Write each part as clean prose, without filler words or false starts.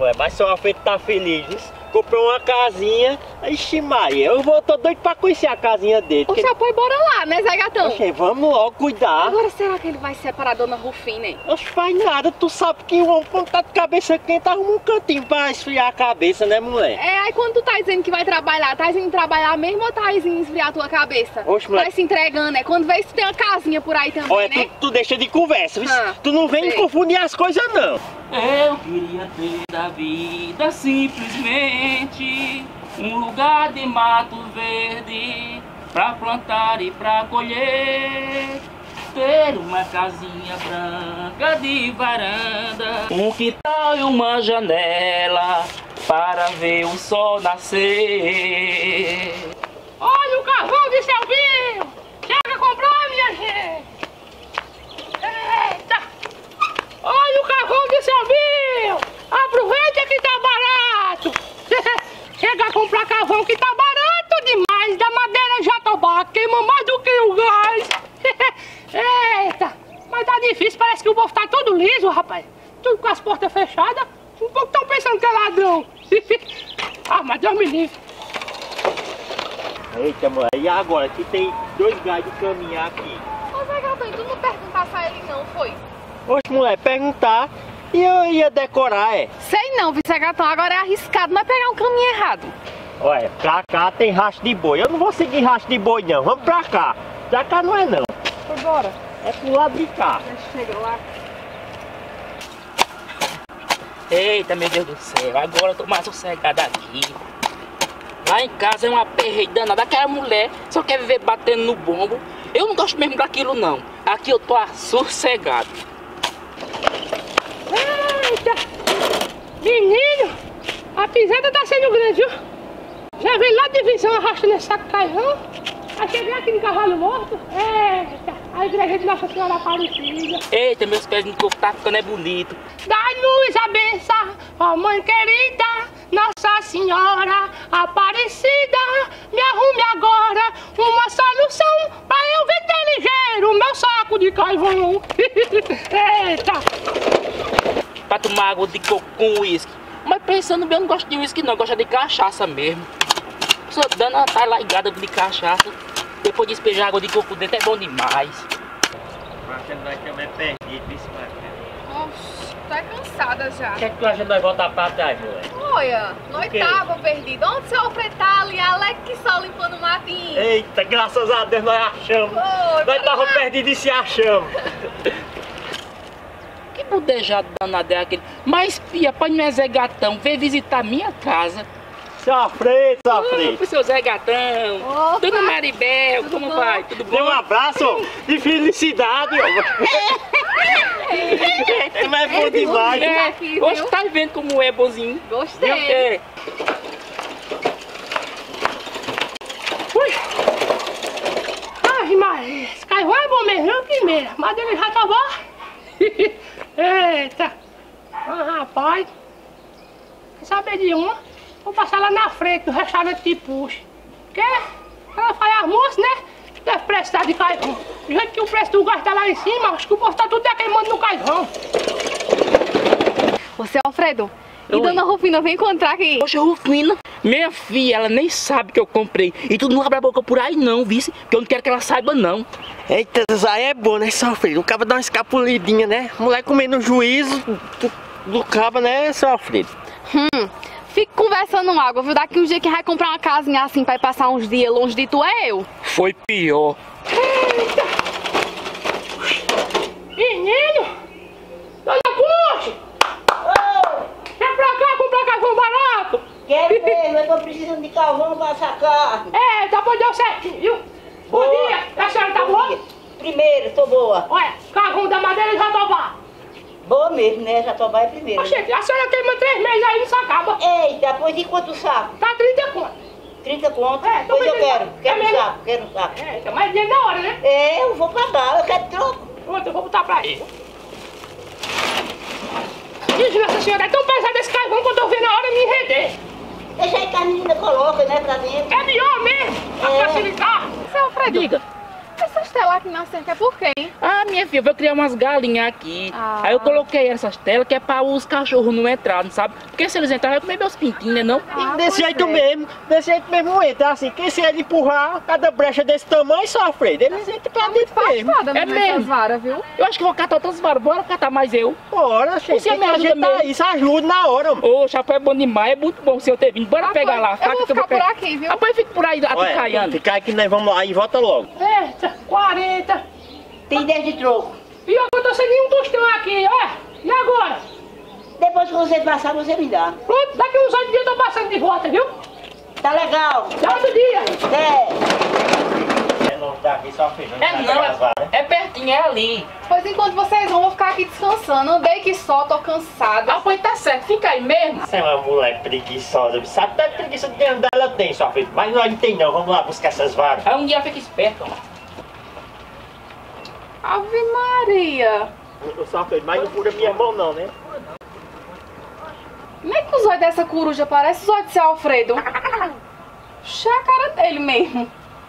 mulher, mas seu Alfredo tá feliz, viu? Comprou uma casinha, ixi Maria, tô doido pra conhecer a casinha dele. O senhor pode bora lá, né, Zé Gatão? Oxe, vamos logo cuidar. Agora será que ele vai separar a dona Rufina, hein? Oxe, faz nada, tu sabe que o homem quando tá de cabeça quente arruma um cantinho pra esfriar a cabeça, né, mulher? É, aí quando tu tá dizendo que vai trabalhar, tá dizendo trabalhar mesmo ou tá dizendo esfriar a tua cabeça? Oxe, mulher. Tá se entregando, né? Quando vê se tu tem uma casinha por aí também, Olha, né? tu deixa de conversa, viu? Tu não vem sei. confundir as coisas, não. Eu queria ter da vida simplesmente um lugar de mato verde pra plantar e pra colher. Ter uma casinha branca de varanda, um quintal e uma janela para ver o sol nascer. Olha o carvão de Selvinho! Chega a comprar, minha gente! Eita! Olha o carvão de Selvinho! Aproveita que tá barato! Chega a comprar carvão que tá barato demais! Da madeira jatobá, queima mais do que o gás! Eita! Mas tá difícil, parece que o povo tá todo liso, rapaz! Tudo com as portas fechadas, um pouco tão pensando que é ladrão! Ah, mas Deus me livre! Eita, mulher, e agora? Que tem 2 gás de caminhar aqui. Ô Zé Gatão, tu não perguntasse a ele não, foi? Oxe, mulher, perguntar e eu ia decorar, é. Sei não, Zé Gatão, agora é arriscado, não é pegar um caminho errado. Olha, pra cá tem rastro de boi. Eu não vou seguir rastro de boi, não. Vamos pra cá. Pra cá não é, não. Foi embora. É pro lado de cá. Chega lá. Eita, meu Deus do céu, agora eu tô mais sossegado aqui. Lá em casa é uma perreira danada, aquela mulher só quer viver batendo no bombo. Eu não gosto mesmo daquilo não. Aqui eu tô sossegado. Eita! Menino! A pisada tá sendo grande, viu? Já veio lá de visão arrastando esse saco cairão. Aí cheguei aqui no cavalo morto. Eita! A igreja de Nossa Senhora Aparecida. Eita, meus pés no corpo tá ficando bonito. Dai-nos a benção, ó mãe querida, Nossa Senhora Aparecida. Me arrume agora uma solução pra eu vender ligeiro meu saco de carvão. Eita! Pra tomar água de coco com uísque. Mas pensando bem, eu não gosto de uísque não, eu gosto de cachaça mesmo. Só dando uma talagada de cachaça, depois de despejar água de coco dentro é bom demais. Mas nós também perdidos, isso, Nossa, tô cansada já. O que é que tu acha de nós voltar pra trás, mulher? Olha, nós tava perdido. Onde seu Alfredo tá ali? Alex que só limpando o matinho. Eita, graças a Deus nós achamos. Oi, Nós tava perdidos e se achamos. Que budejado danado é aquele? Mas pia, pode não é Zé Gatão, veio visitar minha casa. Sofreu, sofreu. Pro seu Zé Gatão. Opa. Dona Maribel, como bom? vai? Tudo bom? Dê um abraço de felicidade. Mas é bom demais. É, aqui, hoje viu? tá vendo como é bonzinho. Gostei. É. Ui. Ai, mas esse carvão é bom mesmo, viu, primeira? Mas ele já tá bom. Eita. Ah, rapaz. Quer saber de uma? Vou passar lá na frente do restaurante de puxa. Porque ela faz almoço, né? Deve precisar de carvão. Do jeito que o preço do gás tá lá em cima, acho que o povo tá tudo queimando no carvão. Ô, seu Alfredo, e Oi. Dona Rufina vem encontrar aqui? Poxa, Rufina, minha filha, ela nem sabe que eu comprei. E tu não abre a boca por aí não, vice? Porque eu não quero que ela saiba não. Eita, isso aí é bom, né, sofrido? O cabo dá uma escapulidinha, né? Mulher comendo juízo do cabo, né, sofrido? Fique conversando água, viu? Daqui um dia que vai comprar uma casinha assim pra ir passar uns dias longe de tu é eu. Foi pior. Eita! Menino! Dona Puxa! Vem pra cá comprar carvão barato! Quero mesmo, eu tô precisando de carvão pra sacar. É, tá bom, deu certinho, viu? Bom Boa. dia! A senhora tá boa? Primeiro, tô boa. Olha, carvão da madeira já tá. Boa mesmo, né? Já tô vai primeiro. Oxe, a senhora queima 3 meses aí, não se acaba. Eita, pois de quanto saco? Tá 30 conto. 30 conto? É, tô Pois eu vendendo. quero É um mesmo? saco, quero um saco. É, mas dinheiro na hora, né? É, eu vou pagar, eu quero troco. Pronto, eu vou botar pra ele. Ih, Nossa Senhora, é tão pesado esse carvão que eu tô vendo a hora de me render. Deixa aí que a menina coloca, né, pra dentro. É melhor mesmo, pra É. facilitar. Seu Alfredo, Diga. essas telas telas aqui na cerca é por quem? Ah, minha filha, eu vou criar umas galinhas aqui. Ah. Aí eu coloquei essas telas que é pra os cachorros não entrarem, sabe? Porque se eles entrarem, vai comer meus pintinhos, né não? Ah, Desse pois jeito é. mesmo, entra assim. Quem se ele empurrar, cada brecha desse tamanho sofre. Eles entram pra dentro mesmo. Espada É mesmo mesmo. essas varas, viu? Eu acho que vou catar outras varas, bora catar mais eu. Bora, gente. Você Tem me que ajuda ajeitar mesmo. isso, ajuda na hora, mano. Ô, chapéu é bom demais, é muito bom o senhor ter vindo. Bora pegar lá, Eu vou ficar por pegar. aqui, viu? Rapaz, fica por aí, atucaiando. Fica aí que nós vamos lá e volta logo. Eita, 40. Tem 10 de troco. E eu tô sem nenhum tostão aqui, ó. E agora? Depois que você passar, você me dá. Pronto, daqui uns 8 dias eu tô passando de volta, viu? Tá legal. Dá outro dia. 10. É longe daqui, só filho. É não, é pertinho, é ali. Pois enquanto vocês vão, eu vou ficar aqui descansando. Andei que só, tô cansada. Rapaz, tá certo, fica aí mesmo. Você é uma mulher preguiçosa. Sabe da preguiça de andar ela tem, só filho. Mas nós não tem não. Vamos lá buscar essas varas. Aí um dia fica esperto, ó. Ave Maria. Só filho, mas não fura minha mão não, né? Como é que os olhos dessa coruja parecem os olhos de seu Alfredo? Puxa a cara dele mesmo.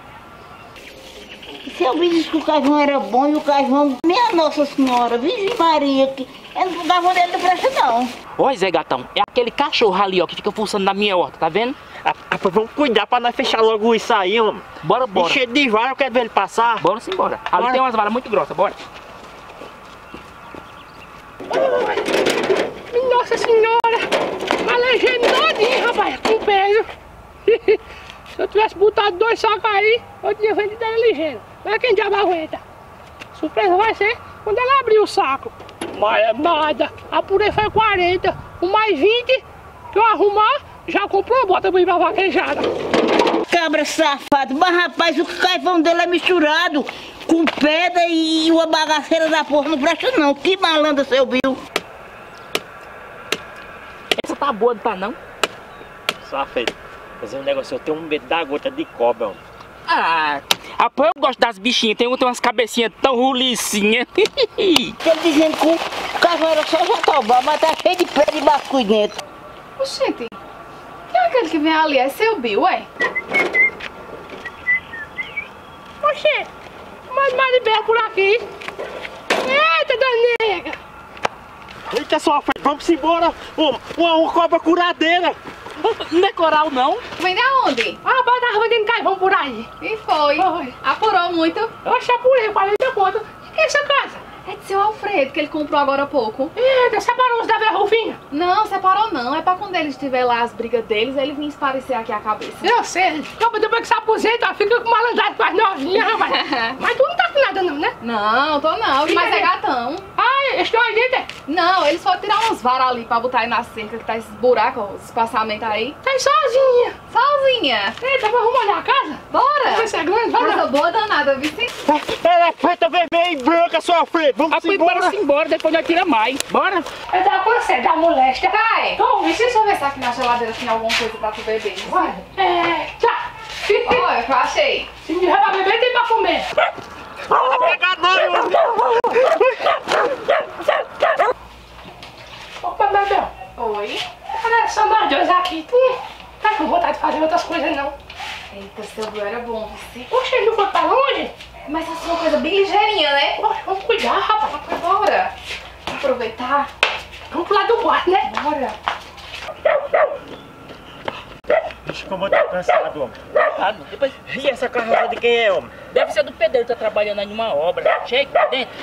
Se eu disse que o carvão era bom e o carvão... Minha Nossa Senhora, Virgem Maria, que... o carvão dele não presta não. Oi, Zé Gatão, é aquele cachorro ali, ó, que fica fuçando na minha horta, tá vendo? Vamos cuidar pra nós fechar logo isso aí, homem. Bora, bora. Cheio de vara, eu quero ver ele passar. Bora sim, bora. Ali Bora. tem umas varas muito grossas, bora. Nossa Senhora. Malejei todinho, rapaz, com peso. Se eu tivesse botado 2 sacos aí, eu tinha vendido ele ligeiro. Mas quem diabo aguenta? Surpresa vai ser quando ela abrir o saco. Mas é nada. Apurei foi 40. O mais 20 que eu arrumar, já comprou, bota pra ir pra vaquejada. Cabra safado. Mas rapaz, o carvão dele é misturado com pedra e uma bagaceira da porra não presta não. Que malandro seu viu? Essa tá boa, não tá não? Só filho. Fazer um negócio, eu tenho um medo da gota de cobra, homem. Ah, rapaz, eu gosto das bichinhas, tem umas cabecinhas tão rulicinhas. Ele dizendo que o carvão era só jatobá, mas tá cheio de pedra e basculho dentro. Oxente, quem é aquele que vem ali? É seu Bill, ué? Oxê, mas Maribel por aqui. Eita, dona nega. Eita, só filho, vamos embora. Uma cobra curadeira. Não é coral, não? Vem da onde? Ah, vai dar vendendo carvão por aí. E foi? Foi. Apurou muito? Eu achei apurei, 40 conto. O que é essa casa? É de seu Alfredo, que ele comprou agora há pouco. Eita, separou os da verrufinha. Não, separou não. É pra quando eles tiver lá as brigas deles, ele vir esparecer aqui a cabeça. Eu sei. Como depois que se aposenta, fica com malandragem com as novinhas, rapaz. Mas tu não tá com nada não, né? Não, tô não. Fica Mas é aí. gatão. Ah, estou aí dentro. Não, eles foram tirar umas varas ali pra botar aí na cerca, que tá esses buracos, os espaçamentos aí. Tá aí sozinha. Sozinha. Eita, vamos olhar a casa? Bora. Não sei se é grande, vai Casa lá. boa danada, viu? Ela é preta, vermelha e branca, só filho. Vamos Rapaz, bora embora, depois nós tira mais. Bora. É da você, da moléstia. Cai. Então, Deixa eu ver se aqui na geladeira tem alguma coisa pra tu beber. vai. É, tchau. Olha, eu achei. Se tiver pra beber, tem pra comer. Não vai pegar não, homem. Opa, Bebel. Oi. Olha só nós dois aqui. Tá com vontade de fazer outras coisas, não. Eita, seu Bill era bom, vice. Poxa, ele não foi pra longe? Mas essa é uma coisa bem ligeirinha, né? Poxa, vamos cuidar, rapaz. Bora. Aproveitar. Vamos pro lado do quarto, né? Bora. Vixe, como eu tô cansado, homem. Ah, depois E essa carroça de quem é, homem? deve ser do pedreiro que tá trabalhando aí numa obra. Chega aqui dentro.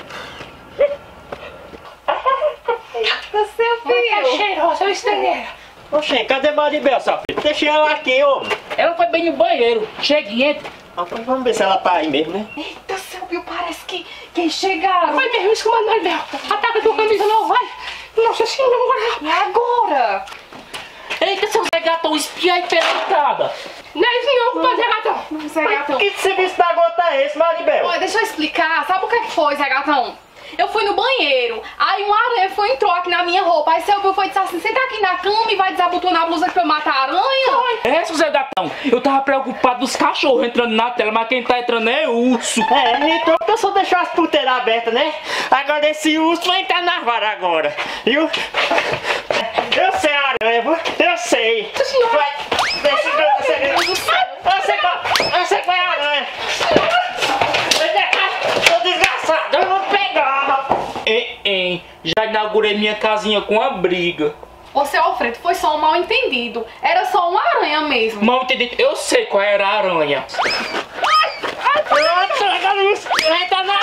Eita, seu Tá Bill. cheirosa, eu estranhei. Oxê, cadê Maribel, só filho? Deixa ela aqui, homem. Ela foi bem no banheiro. Chega e entra. Rapaz, vamos ver se ela tá aí mesmo, né? Eita, seu Bill, parece que chegaram. Vai mesmo isso, comandante Bel. Ataca tua camisa, não vai. Nossa Senhora. E agora? Eita, seu Zé Gatão, espia aí pela entrada. Não é isso não, comandante Gatão. Não, Zé Gatão. Que serviço da gota é esse, Maribel? Olha, deixa eu explicar. Sabe o que foi, Zé Gatão? Eu fui no banheiro, aí uma aranha entrou aqui na minha roupa. Aí seu Bill foi e disse assim: senta aqui na cama e vai desabotonar a blusa pra eu matar a aranha. É, seu Zé Gatão, eu tava preocupado dos cachorros entrando na tela, mas quem tá entrando é urso. É, então eu só deixou as puteiras abertas, né? Agora esse urso vai entrar na vara agora, viu? Eu sei a aranha, viu? Eu sei. Vai, deixa eu sei qual é a aranha. Vem cá. Já inaugurei minha casinha com uma briga. Ô, seu Alfredo, foi só um mal entendido. Era só uma aranha mesmo. Mal entendido, eu sei qual era a aranha. Pronto, a luz. Entra na